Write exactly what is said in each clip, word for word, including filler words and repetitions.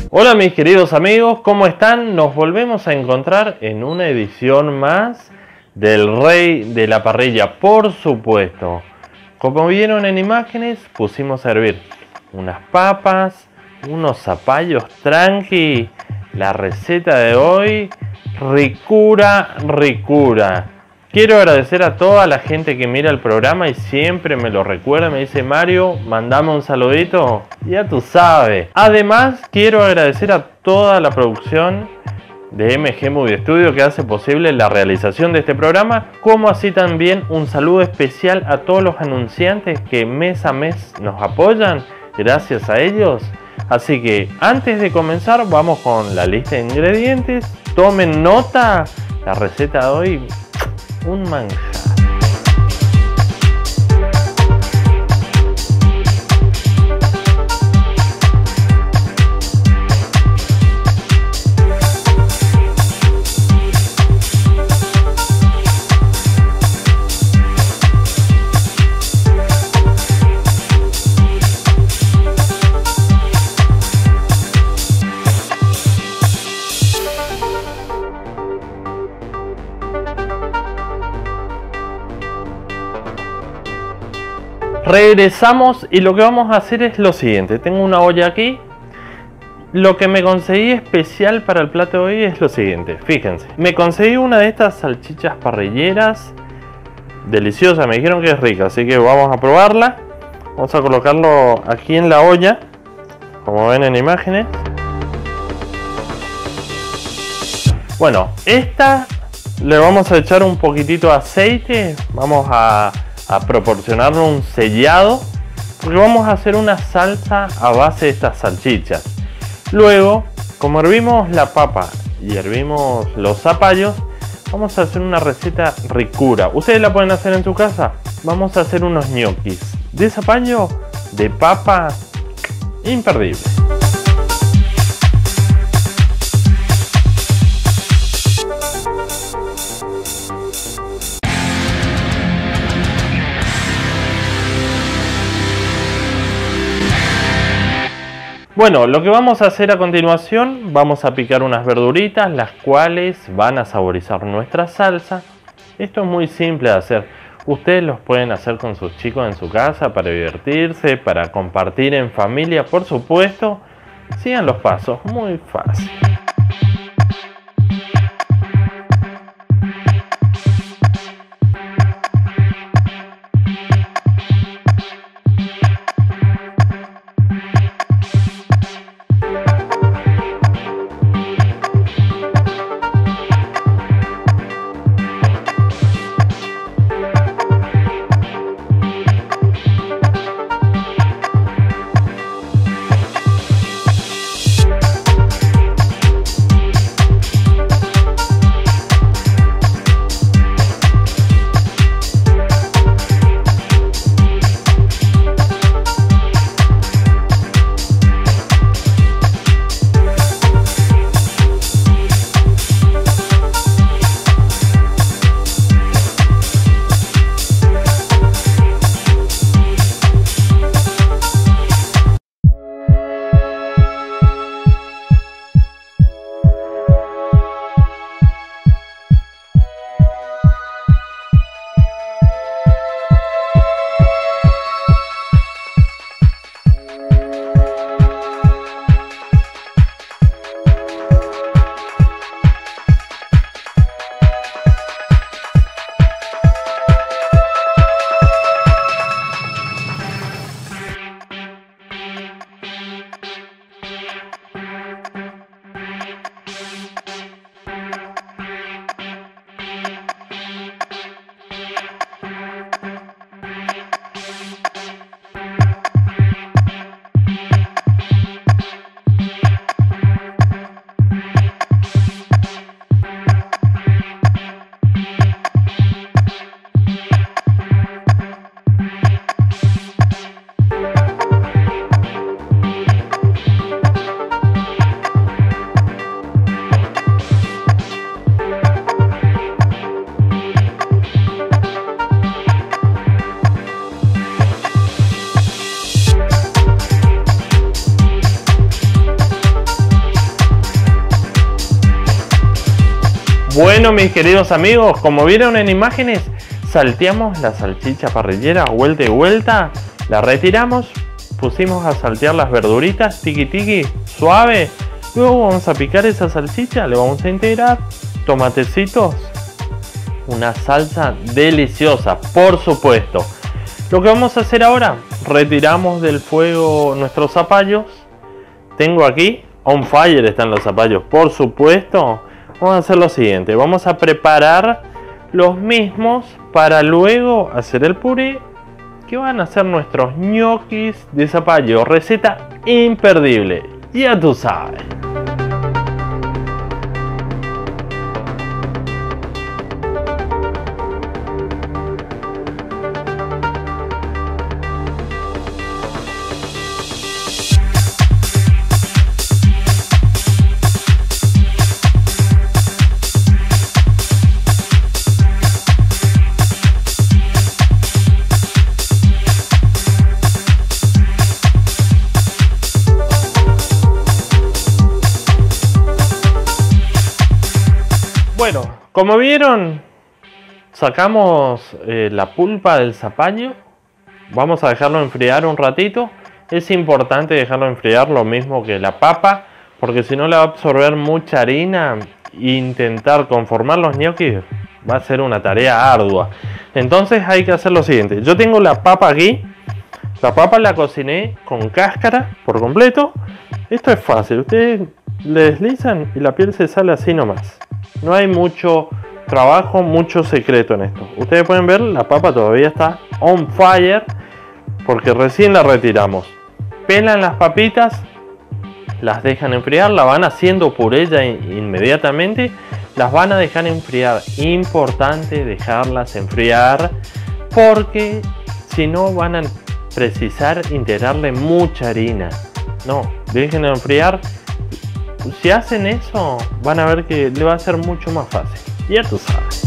Hola mis queridos amigos, ¿cómo están? Nos volvemos a encontrar en una edición más del Rey de la Parrilla, por supuesto. Como vieron en imágenes, pusimos a hervir unas papas, unos zapallos tranqui. La receta de hoy, ricura, ricura. Quiero agradecer a toda la gente que mira el programa y siempre me lo recuerda, me dice: Mario, mandame un saludito. Ya tú sabes. Además, quiero agradecer a toda la producción de M G Movie Studio que hace posible la realización de este programa, como así también un saludo especial a todos los anunciantes que mes a mes nos apoyan. Gracias a ellos. Así que antes de comenzar, vamos con la lista de ingredientes. Tomen nota, la receta de hoy, un manjar. Regresamos y lo que vamos a hacer es lo siguiente. Tengo una olla aquí. Lo que me conseguí especial para el plato de hoy es lo siguiente. Fíjense, me conseguí una de estas salchichas parrilleras. Deliciosa, me dijeron que es rica, así que vamos a probarla. Vamos a colocarlo aquí en la olla, como ven en imágenes. Bueno, esta le vamos a echar un poquitito de aceite. Vamos a... a proporcionarle un sellado, porque vamos a hacer una salsa a base de estas salchichas. Luego, como hervimos la papa y hervimos los zapallos, vamos a hacer una receta ricura. Ustedes la pueden hacer en su casa. Vamos a hacer unos ñoquis de zapallo, de papa, imperdible. Bueno, lo que vamos a hacer a continuación, vamos a picar unas verduritas, las cuales van a saborizar nuestra salsa. Esto es muy simple de hacer. Ustedes los pueden hacer con sus chicos en su casa para divertirse, para compartir en familia, por supuesto. Sigan los pasos, muy fácil. Bueno, mis queridos amigos, como vieron en imágenes, salteamos la salchicha parrillera vuelta y vuelta, la retiramos, pusimos a saltear las verduritas, tiki tiki, suave. Luego vamos a picar esa salchicha, le vamos a integrar tomatecitos, una salsa deliciosa, por supuesto. Lo que vamos a hacer ahora, retiramos del fuego nuestros zapallos. Tengo aquí, on fire están los zapallos, por supuesto. Vamos a hacer lo siguiente, vamos a preparar los mismos para luego hacer el puré, que van a ser nuestros ñoquis de zapallo. Receta imperdible, ya tú sabes. Bueno, como vieron, sacamos eh, la pulpa del zapallo. Vamos a dejarlo enfriar un ratito. Es importante dejarlo enfriar lo mismo que la papa, porque si no le va a absorber mucha harina e intentar conformar los ñoquis va a ser una tarea ardua. Entonces hay que hacer lo siguiente. Yo tengo la papa aquí. La papa la cociné con cáscara por completo. Esto es fácil. Ustedes le deslizan y la piel se sale así nomás. No hay mucho trabajo, mucho secreto en esto. Ustedes pueden ver, la papa todavía está on fire porque recién la retiramos. Pelan las papitas, las dejan enfriar, la van haciendo puré ya inmediatamente. Las van a dejar enfriar. Importante dejarlas enfriar porque si no van a precisar integrarle mucha harina. No, dejen enfriar. Si hacen eso, van a ver que le va a ser mucho más fácil. Ya tú sabes.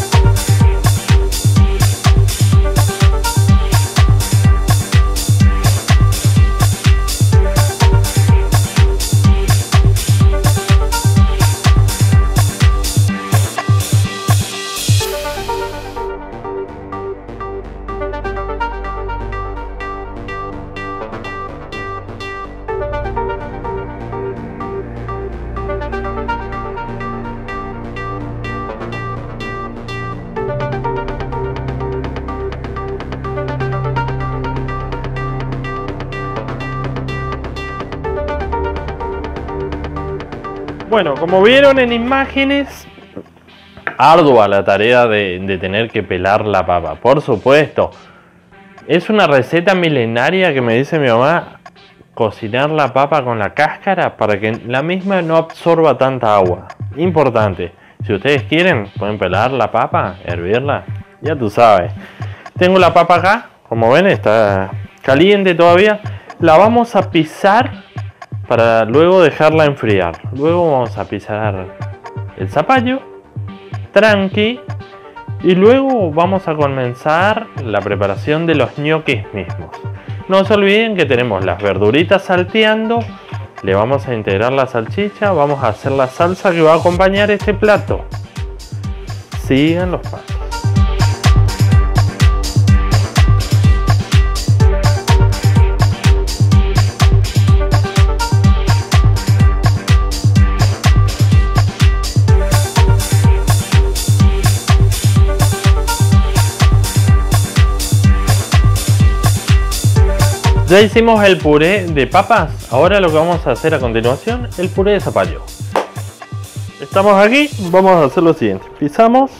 Bueno, como vieron en imágenes, ardua la tarea de, de tener que pelar la papa, por supuesto. Es una receta milenaria que me dice mi mamá, cocinar la papa con la cáscara para que la misma no absorba tanta agua. Importante, si ustedes quieren, pueden pelar la papa, hervirla, ya tú sabes. Tengo la papa acá, como ven, está caliente todavía. La vamos a pisar para luego dejarla enfriar. Luego vamos a pisar el zapallo, tranqui, y luego vamos a comenzar la preparación de los ñoquis mismos. No se olviden que tenemos las verduritas salteando, le vamos a integrar la salchicha, vamos a hacer la salsa que va a acompañar este plato. Sigan los pasos. Ya hicimos el puré de papas, ahora lo que vamos a hacer a continuación, el puré de zapallo. Estamos aquí, vamos a hacer lo siguiente, pisamos.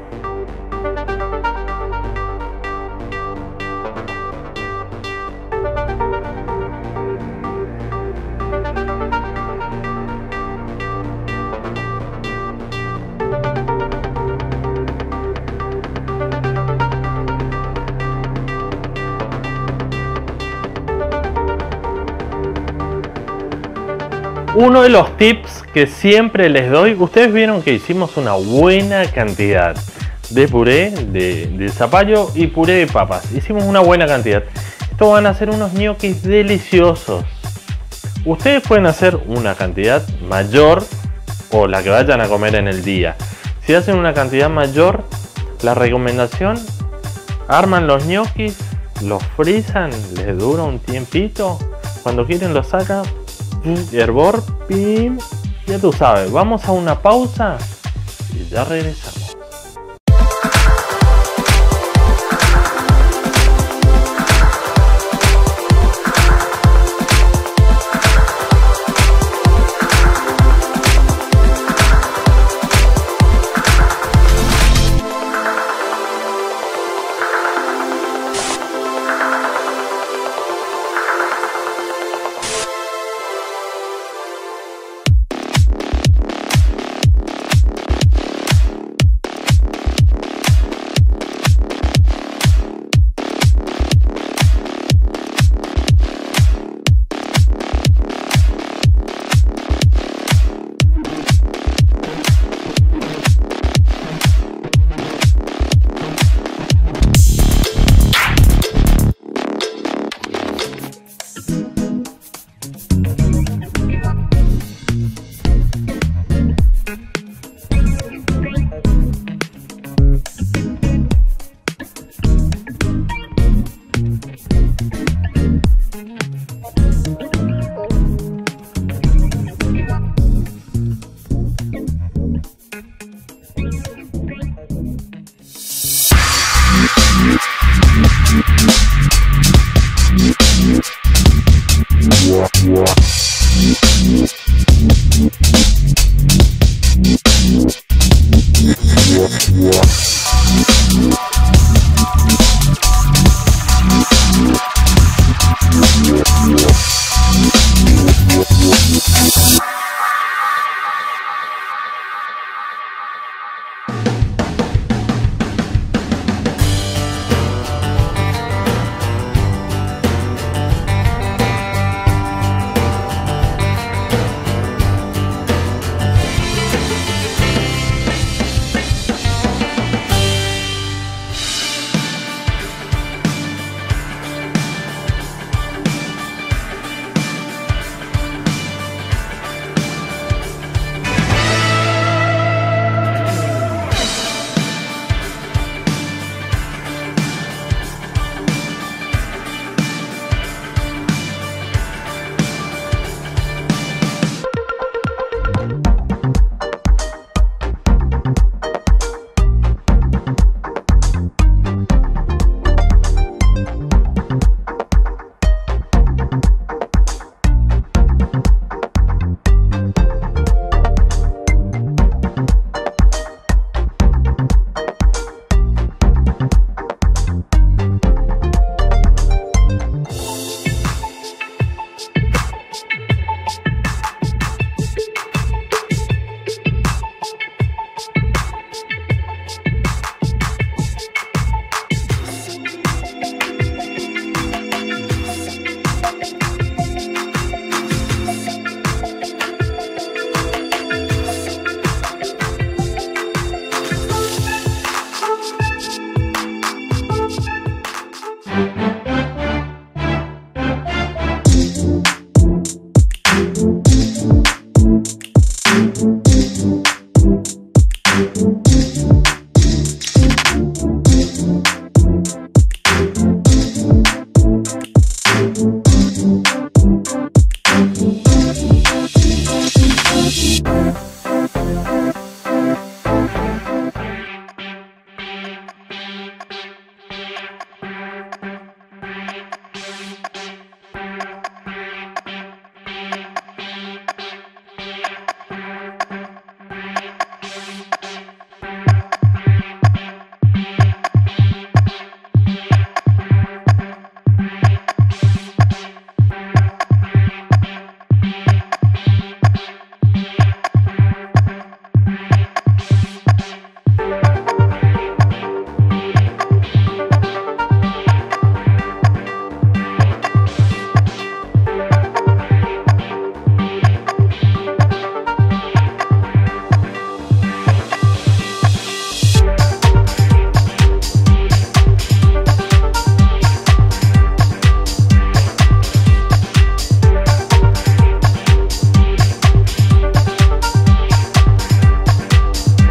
Uno de los tips que siempre les doy, ustedes vieron que hicimos una buena cantidad de puré de, de zapallo y puré de papas. Hicimos una buena cantidad. Estos van a ser unos ñoquis deliciosos. Ustedes pueden hacer una cantidad mayor o la que vayan a comer en el día. Si hacen una cantidad mayor, la recomendación, arman los ñoquis, los frisan, les dura un tiempito, cuando quieren los sacan, hervor, pim, ya tú sabes. Vamos a una pausa y ya regresamos.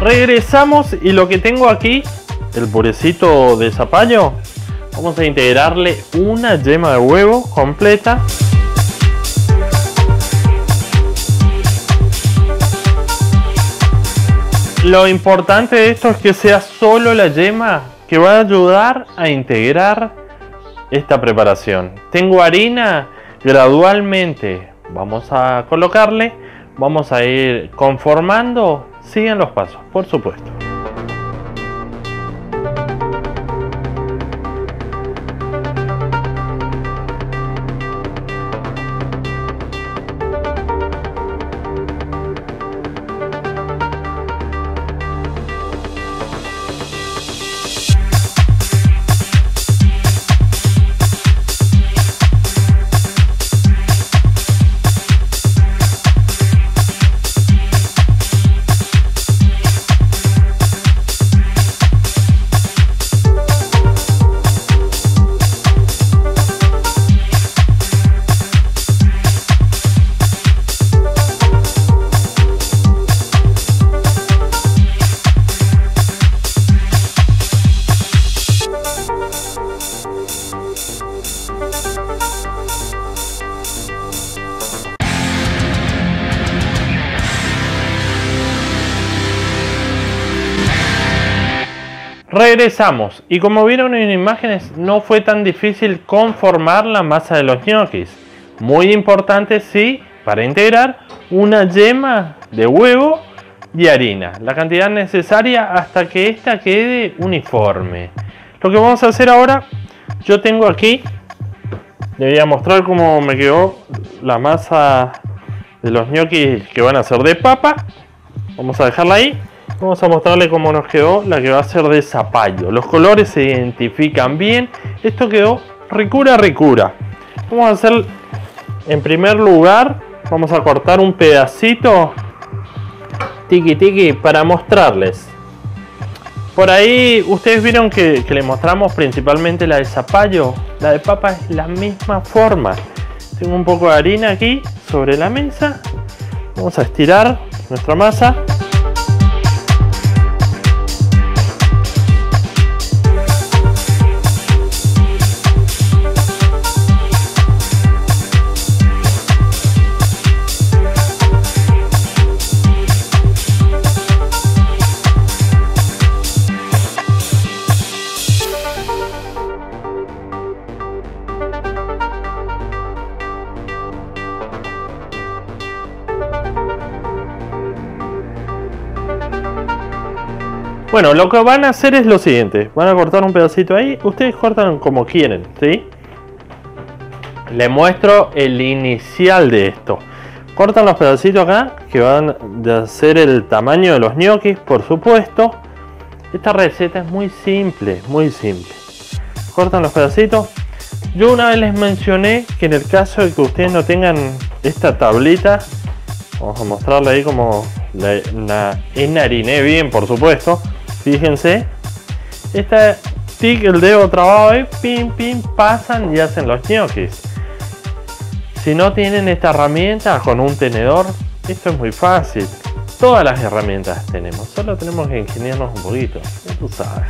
Regresamos y lo que tengo aquí, el purecito de zapallo, vamos a integrarle una yema de huevo completa. Lo importante de esto es que sea solo la yema, que va a ayudar a integrar esta preparación. Tengo harina, gradualmente vamos a colocarle, vamos a ir conformando. Sigan los pasos, por supuesto. Regresamos y como vieron en imágenes no fue tan difícil conformar la masa de los ñoquis. Muy importante sí, para integrar una yema de huevo y harina, la cantidad necesaria hasta que esta quede uniforme. Lo que vamos a hacer ahora, yo tengo aquí, le voy a mostrar cómo me quedó la masa de los ñoquis que van a ser de papa. Vamos a dejarla ahí. Vamos a mostrarle cómo nos quedó la que va a ser de zapallo. Los colores se identifican bien. Esto quedó ricura ricura. Vamos a hacer, en primer lugar, vamos a cortar un pedacito tiki tiki para mostrarles. Por ahí ustedes vieron que, que le mostramos principalmente la de zapallo. La de papa es la misma forma. Tengo un poco de harina aquí sobre la mesa. Vamos a estirar nuestra masa. Bueno, lo que van a hacer es lo siguiente. Van a cortar un pedacito ahí. Ustedes cortan como quieren, ¿sí? Les muestro el inicial de esto. Cortan los pedacitos acá, que van a ser el tamaño de los ñoquis, por supuesto. Esta receta es muy simple, muy simple. Cortan los pedacitos. Yo una vez les mencioné que en el caso de que ustedes no tengan esta tablita, vamos a mostrarle ahí como la, la enhariné bien, por supuesto. Fíjense, esta tic, el dedo trabado ahí, pim, pim, pasan y hacen los ñoquis. Si no tienen esta herramienta con un tenedor, esto es muy fácil. Todas las herramientas tenemos, solo tenemos que ingeniarnos un poquito, ya tú sabes.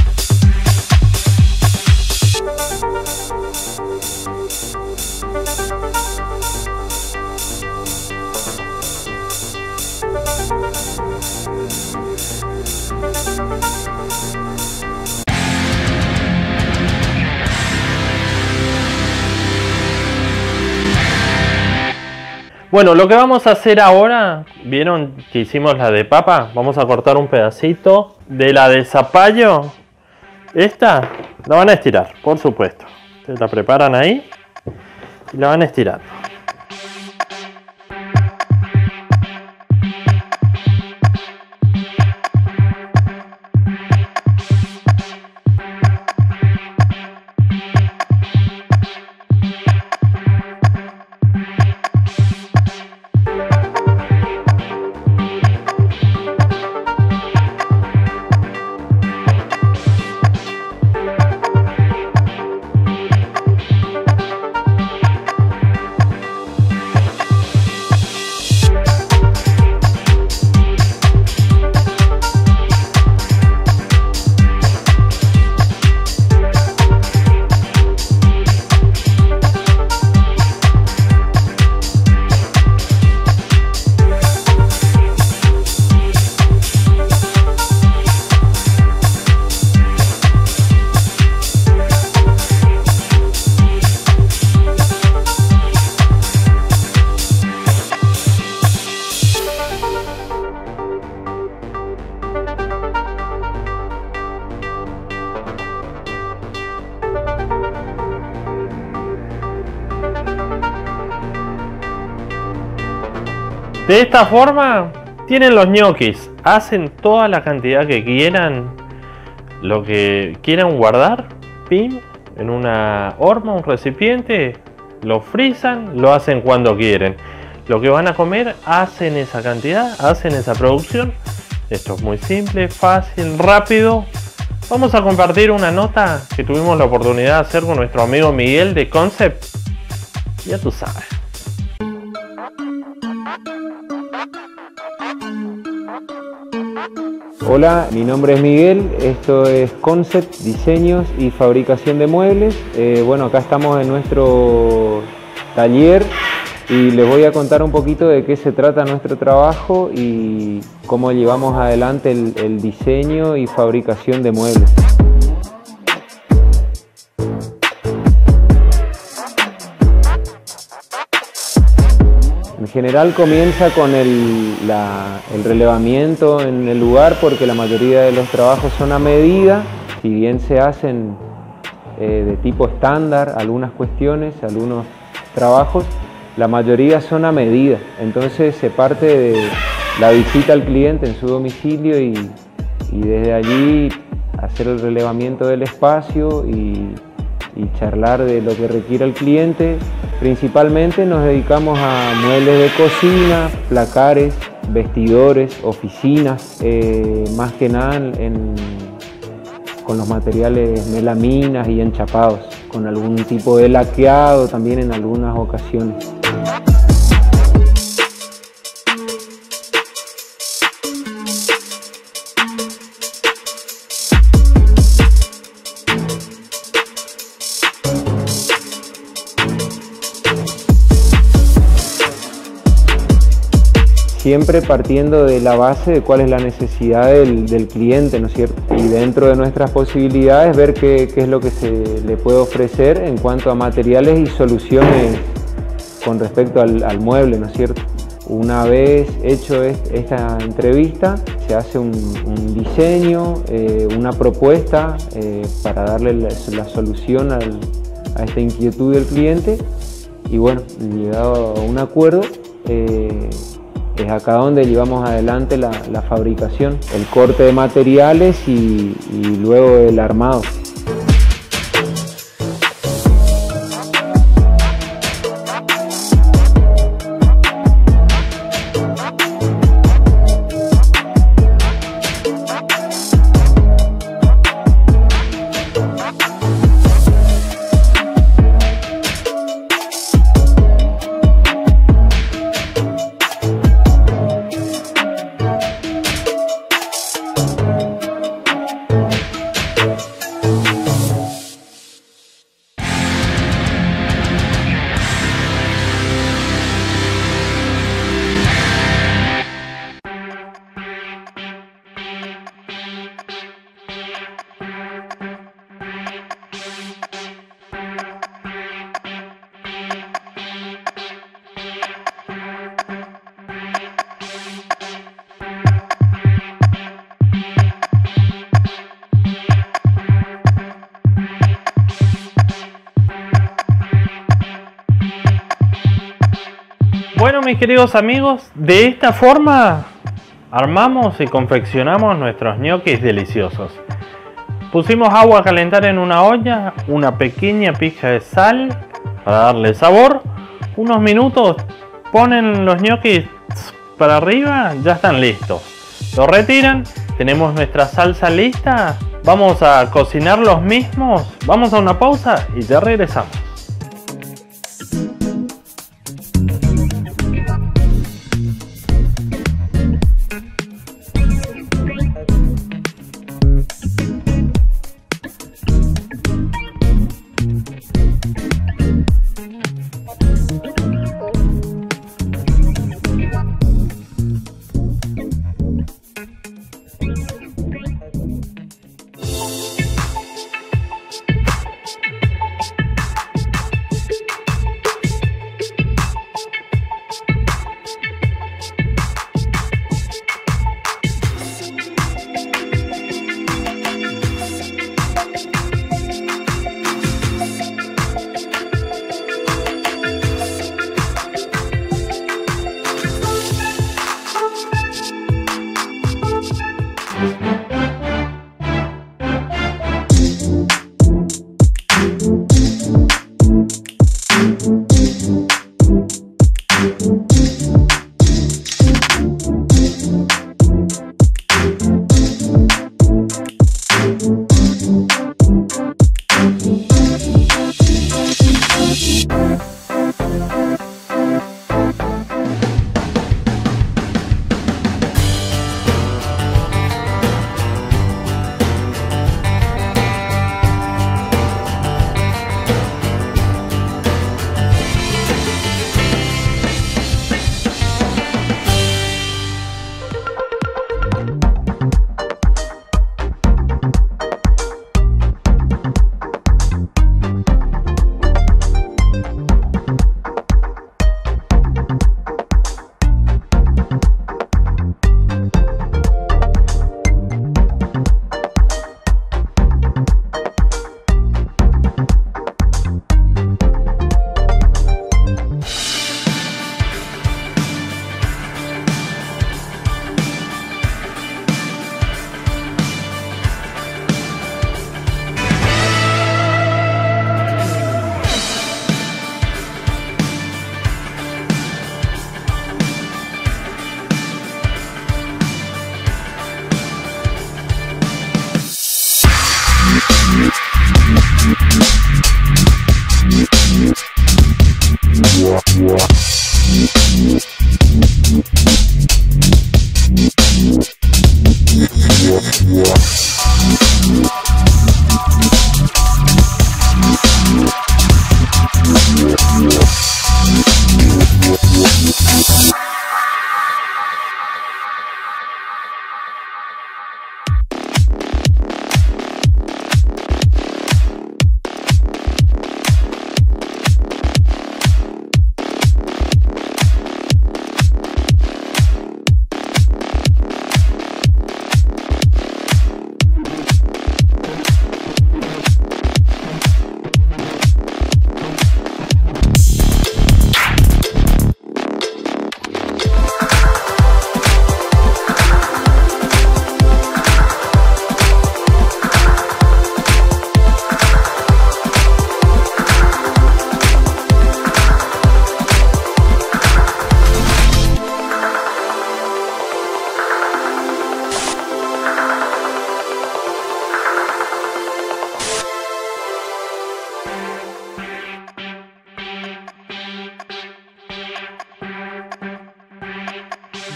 Bueno, lo que vamos a hacer ahora, vieron que hicimos la de papa, vamos a cortar un pedacito de la de zapallo. Esta la van a estirar, por supuesto. Ustedes la preparan ahí y la van a estirar. De esta forma tienen los ñoquis, hacen toda la cantidad que quieran, lo que quieran guardar, pim, en una horma, un recipiente, lo frisan, lo hacen cuando quieren. Lo que van a comer, hacen esa cantidad, hacen esa producción. Esto es muy simple, fácil, rápido. Vamos a compartir una nota que tuvimos la oportunidad de hacer con nuestro amigo Miguel de Concept. Ya tú sabes. Hola, mi nombre es Miguel, esto es Concept, diseños y fabricación de muebles. Eh, bueno, acá estamos en nuestro taller y les voy a contar un poquito de qué se trata nuestro trabajo y cómo llevamos adelante el, el diseño y fabricación de muebles. En general comienza con el, la, el relevamiento en el lugar porque la mayoría de los trabajos son a medida, si bien se hacen eh, de tipo estándar algunas cuestiones, algunos trabajos, la mayoría son a medida. Entonces se parte de la visita al cliente en su domicilio y, y desde allí hacer el relevamiento del espacio y, y charlar de lo que requiere el cliente. Principalmente nos dedicamos a muebles de cocina, placares, vestidores, oficinas, eh, más que nada en, con los materiales melaminas y enchapados, con algún tipo de laqueado también en algunas ocasiones. Siempre partiendo de la base de cuál es la necesidad del, del cliente, ¿no es cierto? Y dentro de nuestras posibilidades ver qué, qué es lo que se le puede ofrecer en cuanto a materiales y soluciones con respecto al, al mueble, ¿no es cierto? Una vez hecho esta entrevista, se hace un, un diseño, eh, una propuesta eh, para darle la, la solución al, a esta inquietud del cliente y bueno, llegado a un acuerdo, eh, es acá donde llevamos adelante la, la fabricación, el corte de materiales y, y luego el armado. Bueno, mis queridos amigos, de esta forma armamos y confeccionamos nuestros ñoquis deliciosos. Pusimos agua a calentar en una olla, una pequeña pizca de sal para darle sabor. Unos minutos, ponen los ñoquis para arriba, ya están listos. Los retiran, tenemos nuestra salsa lista. Vamos a cocinar los mismos. Vamos a una pausa y ya regresamos.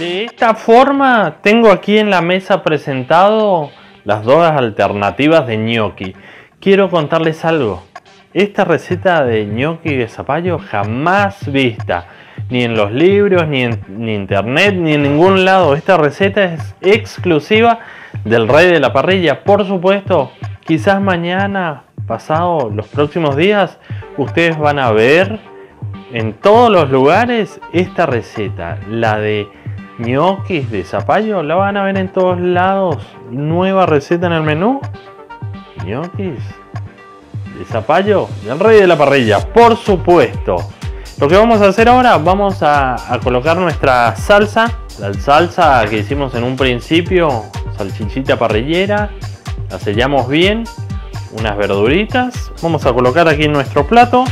De esta forma tengo aquí en la mesa presentado las dos alternativas de ñoqui. Quiero contarles algo. Esta receta de ñoqui de zapallo jamás vista. Ni en los libros, ni en ni internet, ni en ningún lado. Esta receta es exclusiva del rey de la parrilla. Por supuesto, quizás mañana, pasado, los próximos días, ustedes van a ver en todos los lugares esta receta. La de ñoquis de zapallo, la van a ver en todos lados. Nueva receta en el menú. Ñoquis de zapallo del rey de la parrilla, por supuesto. Lo que vamos a hacer ahora, vamos a, a colocar nuestra salsa. La salsa que hicimos en un principio, salchichita parrillera. La sellamos bien. Unas verduritas. Vamos a colocar aquí en nuestro plato.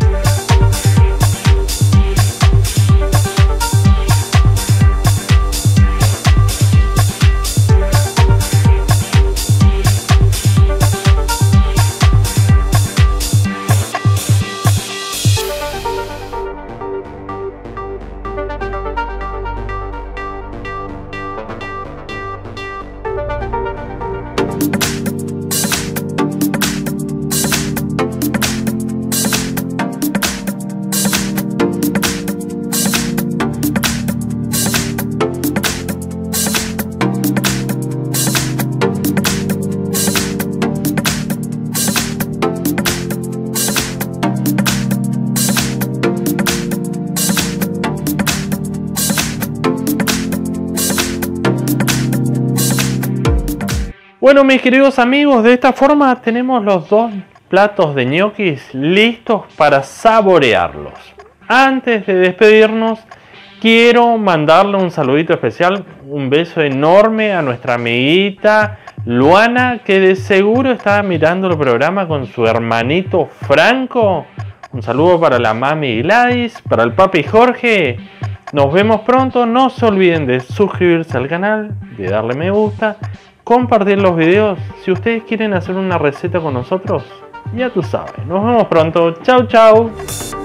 Bueno, mis queridos amigos, de esta forma tenemos los dos platos de ñoquis listos para saborearlos. Antes de despedirnos, quiero mandarle un saludito especial, un beso enorme a nuestra amiguita Luana, que de seguro está mirando el programa con su hermanito Franco. Un saludo para la mami Gladys, para el papi Jorge. Nos vemos pronto. No se olviden de suscribirse al canal, de darle me gusta, compartir los videos. Si ustedes quieren hacer una receta con nosotros, ya tú sabes. Nos vemos pronto. Chau, chau.